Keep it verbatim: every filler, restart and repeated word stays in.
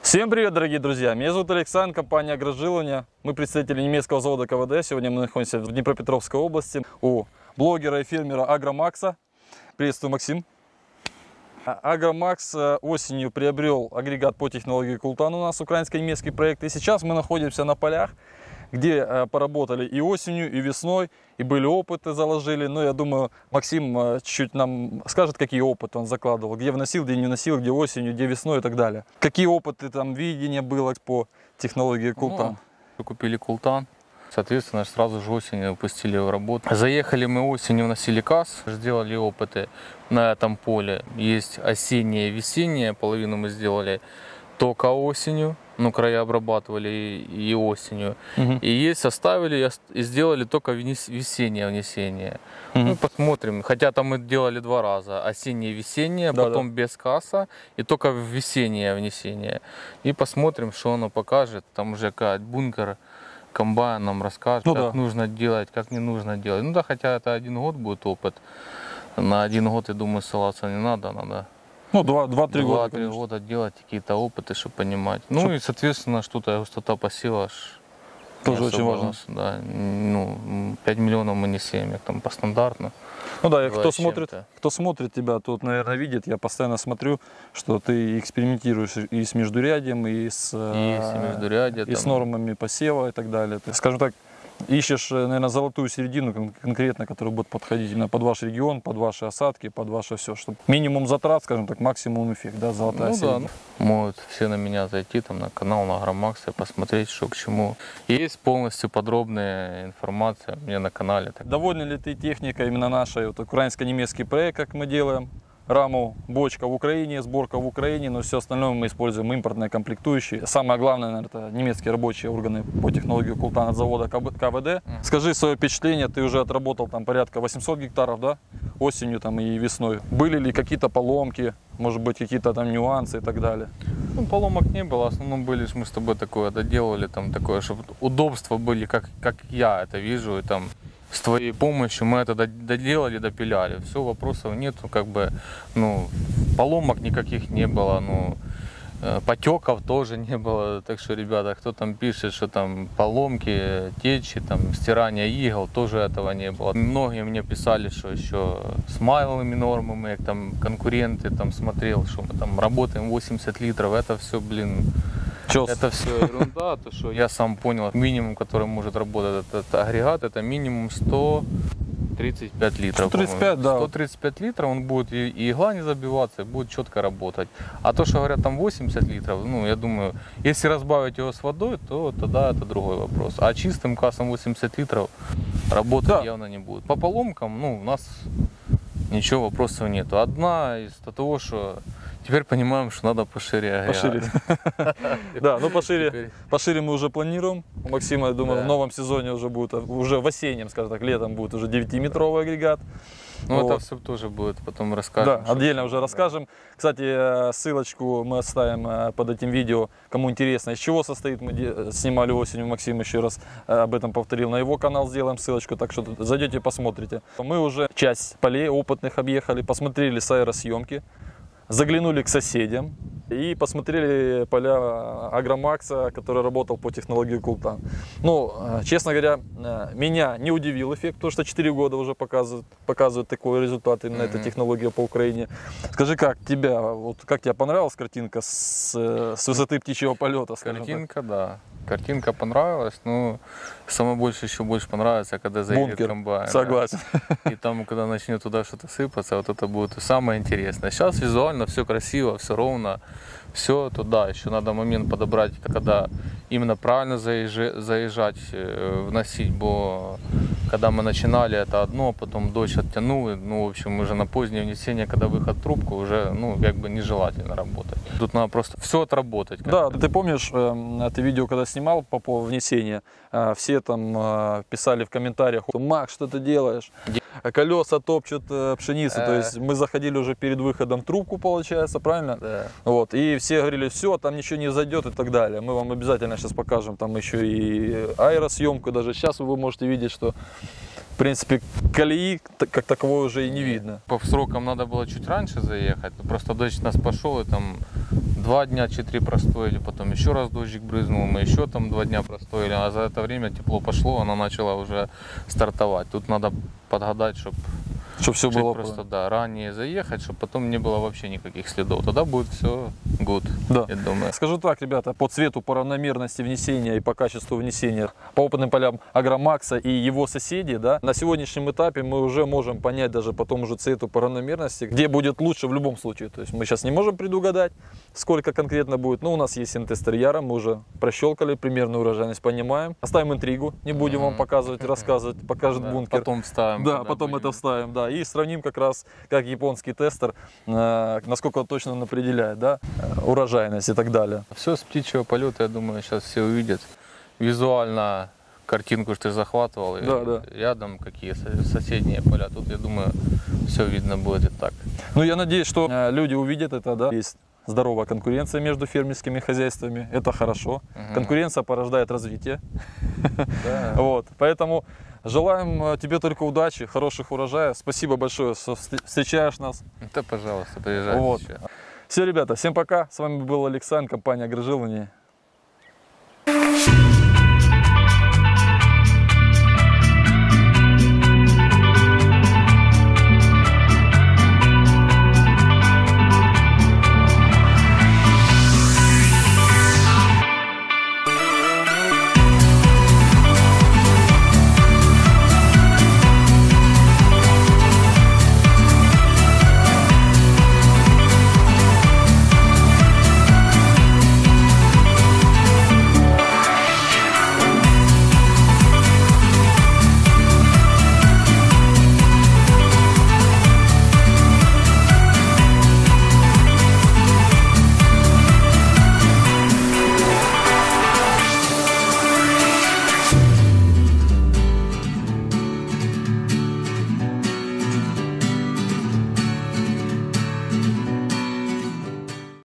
Всем привет, дорогие друзья! Меня зовут Александр, компания Агрожилование. Мы представители немецкого завода КВД. Сегодня мы находимся в Днепропетровской области у блогера и фермера Агромакса. Приветствую, Максим. Агромакс осенью приобрел агрегат по технологии Култан, у нас украинско-немецкий проект. И сейчас мы находимся на полях, где поработали и осенью, и весной, и были опыты, заложили. Но я думаю, Максим чуть-чуть нам скажет, какие опыты он закладывал, где вносил, где не вносил, где осенью, где весной и так далее. Какие опыты там видения было по технологии Култан? Ну, купили Култан, соответственно, сразу же осенью пустили в работу. Заехали мы осенью, вносили КАС, сделали опыты на этом поле. Есть осеннее, весеннее, половину мы сделали только осенью. Ну, края обрабатывали и, и осенью. Uh-huh. И есть оставили и сделали только весеннее внесение. Uh-huh. Ну, посмотрим. Хотя там мы делали два раза. Осеннее, весеннее, да, потом да. без касса и только весеннее внесение. И посмотрим, что оно покажет. Там уже как бункер, комбайн нам расскажет, ну, как да. нужно делать, как не нужно делать. Ну да, хотя это один год будет опыт. На один год, я думаю, ссылаться не надо, надо. Ну, два-три года. два-три года делать какие-то опыты, чтобы понимать. Ну Чтоб... и, соответственно, что-то густота посева тоже очень важно. Да, ну, пять миллионов мы не сеем, как там по стандартно. Ну да, кто смотрит, кто смотрит тебя, тут, наверное, видит, я постоянно смотрю, что ты экспериментируешь и с междурядием, и с, и с, междурядья, и с нормами посева и так далее. Ты, скажем так, ищешь, наверное, золотую середину конкретно, которая будет подходить именно под ваш регион, под ваши осадки, под ваше все, чтобы минимум затрат, скажем так, максимум эффект, да, золотая ну, середина. Да, ну, могут все на меня зайти, там, на канал, на Агромакса, посмотреть, что к чему. Есть полностью подробная информация у меня на канале. Довольны ли ты техникой именно нашей, вот, украинско-немецкий проект, как мы делаем? Раму, бочка в Украине, сборка в Украине, но все остальное мы используем импортные комплектующие. Самое главное, наверное, это немецкие рабочие органы по технологии Култан от завода КВД. Скажи свое впечатление, ты уже отработал там порядка восьмисот гектаров, да, осенью там и весной. Были ли какие-то поломки, может быть, какие-то там нюансы и так далее? Ну, поломок не было, в основном были, мы с тобой такое доделали, там такое, чтобы удобства были, как, как я это вижу, и там с твоей помощью мы это доделали, допиляли. Все, вопросов нет, как бы, ну, поломок никаких не было, ну, потеков тоже не было. Так что, ребята, кто там пишет, что там поломки, течи, там, стирание игл, тоже этого не было. Многие мне писали, что еще с малыми нормами, как там конкуренты, там смотрел, что мы там работаем восемьдесят литров, это все, блин, Чёс. Это все ерунда, то что я сам понял, минимум, который может работать этот агрегат, это минимум сто тридцать пять литров. сто тридцать пять, да. сто тридцать пять литров, он будет и, и игла не забиваться, и будет четко работать. А то, что говорят там восемьдесят литров, ну, я думаю, если разбавить его с водой, то тогда это другой вопрос. А чистым кассом восемьдесят литров работать да. явно не будет. По поломкам, ну, у нас ничего, вопросов нету. Одна из того, что теперь понимаем, что надо пошире агрегат. Пошире. Да, ну пошире, пошире мы уже планируем. У Максима, я думаю, в новом сезоне уже будет, уже в осеннем, скажем так, летом будет уже девятиметровый агрегат. Ну, вот. Это все тоже будет, потом расскажем. Да, отдельно уже расскажем. Да. Кстати, ссылочку мы оставим под этим видео, кому интересно, из чего состоит. Мы снимали осенью, Максим еще раз об этом повторил, на его канал сделаем ссылочку, так что зайдете, посмотрите. Мы уже часть полей опытных объехали, посмотрели с аэросъемки, заглянули к соседям и посмотрели поля Агромакса, который работал по технологии Култан. Ну, честно говоря, меня не удивил эффект, потому что четыре года уже показывают, показывают такой результат именно mm-hmm. эта технология по Украине. Скажи, как тебя, вот как тебе понравилась картинка с, с высоты птичьего полета? Картинка, так? Да. Картинка понравилась, но самое больше еще больше понравится, когда заедет Бункер. Комбайн. Согласен. Да? И там, когда начнет туда что-то сыпаться, вот это будет самое интересное. Сейчас визуально все красиво, все ровно, все туда. Еще надо момент подобрать, когда именно правильно заезжать, заезжать вносить, бо когда мы начинали, это одно, потом дождь оттянул, ну, в общем, уже на позднее внесение, когда выход в трубку, уже, ну, как бы нежелательно работать. Тут надо просто все отработать. Да, ты помнишь, это видео, когда снимал по поводу внесения, все там писали в комментариях: Мак, что ты делаешь? Колеса топчут пшеницу, то есть мы заходили уже перед выходом в трубку, получается, правильно? Да. Вот, и все говорили: все, там ничего не зайдет и так далее. Мы вам обязательно сейчас покажем там еще и аэросъемку, даже сейчас вы можете видеть, что в принципе колеи как таковой уже и не видно. По срокам надо было чуть раньше заехать, просто дождь нас пошел, и там два дня, чи три простояли, потом еще раз дождик брызнул, мы еще там два дня простояли, а за это время тепло пошло, она начала уже стартовать. Тут надо подгадать, чтобы Чтобы все было просто да, ранее заехать, чтобы потом не было вообще никаких следов. Тогда будет все good, да. я думаю. Скажу так, ребята, по цвету, по равномерности внесения и по качеству внесения, по опытным полям Агромакса и его соседей, да, на сегодняшнем этапе мы уже можем понять даже по тому же цвету, по равномерности, где будет лучше в любом случае. То есть мы сейчас не можем предугадать, сколько конкретно будет. Но у нас есть интестер Яра, мы уже прощелкали, примерную урожайность понимаем. Оставим интригу, не будем вам показывать, рассказывать, покажет Да, бункер. потом вставим. Да, потом будем. это вставим, да. И сравним как раз, как японский тестер, э, насколько точно он определяет, да, урожайность и так далее. Все с птичьего полета, я думаю, сейчас все увидят. Визуально картинку, что ты захватывал, Да, и да. рядом какие со- соседние поля. Тут, я думаю, все видно будет и так. Ну, я надеюсь, что э, люди увидят это, да. Есть здоровая конкуренция между фермерскими хозяйствами, это хорошо. Мгм. Конкуренция порождает развитие. Да. Вот, поэтому желаем э, тебе только удачи, хороших урожаев. Спасибо большое, что встр- встречаешь нас. Да, пожалуйста, приезжайте Вот. еще. Все, ребята, всем пока. С вами был Александр, компания Агрожилование.